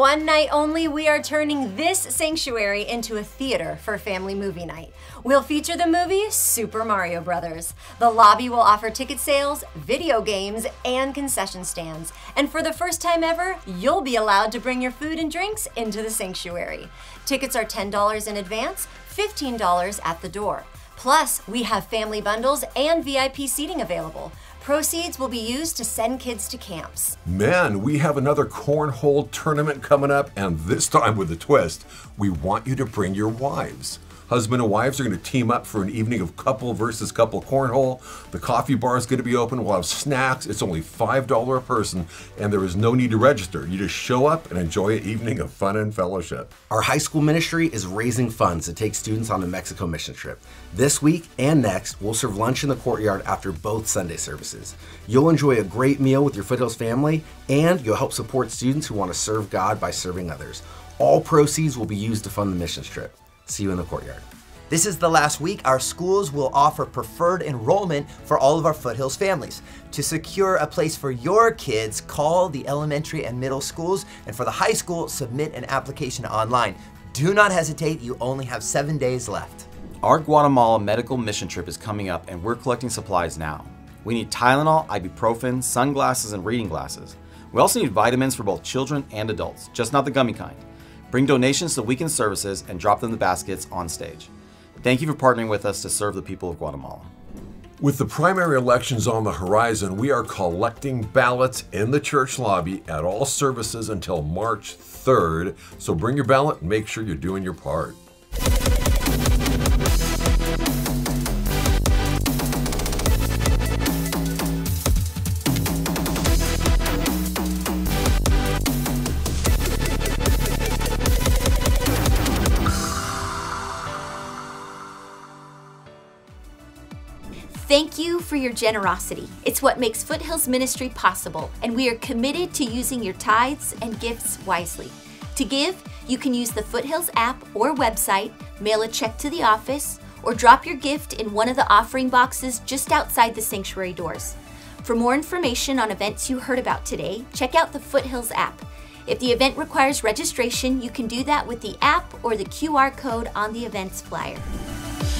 one night only, we are turning this sanctuary into a theater for family movie night. We'll feature the movie Super Mario Brothers. The lobby will offer ticket sales, video games, and concession stands. And for the first time ever, you'll be allowed to bring your food and drinks into the sanctuary. Tickets are $10 in advance, $15 at the door. Plus, we have family bundles and VIP seating available. Proceeds will be used to send kids to camps. Man, we have another cornhole tournament coming up, and this time with a twist. We want you to bring your wives. Husband and wives are going to team up for an evening of couple versus couple cornhole. The coffee bar is going to be open. We'll have snacks. It's only $5 a person, and there is no need to register. You just show up and enjoy an evening of fun and fellowship. Our high school ministry is raising funds to take students on a Mexico mission trip. This week and next, we'll serve lunch in the courtyard after both Sunday services. You'll enjoy a great meal with your Foothills family, and you'll help support students who want to serve God by serving others. All proceeds will be used to fund the missions trip. See you in the courtyard. This is the last week our schools will offer preferred enrollment for all of our Foothills families. To secure a place for your kids, call the elementary and middle schools, and for the high school, submit an application online. Do not hesitate, you only have 7 days left. Our Guatemala medical mission trip is coming up, and we're collecting supplies now. We need Tylenol, ibuprofen, sunglasses, and reading glasses. We also need vitamins for both children and adults, just not the gummy kind. Bring donations to weekend services and drop them in the baskets on stage. Thank you for partnering with us to serve the people of Guatemala. With the primary elections on the horizon, we are collecting ballots in the church lobby at all services until March 3rd. So bring your ballot and make sure you're doing your part. Thank you for your generosity. It's what makes Foothills Ministry possible, and we are committed to using your tithes and gifts wisely. To give, you can use the Foothills app or website, mail a check to the office, or drop your gift in one of the offering boxes just outside the sanctuary doors. For more information on events you heard about today, check out the Foothills app. If the event requires registration, you can do that with the app or the QR code on the events flyer.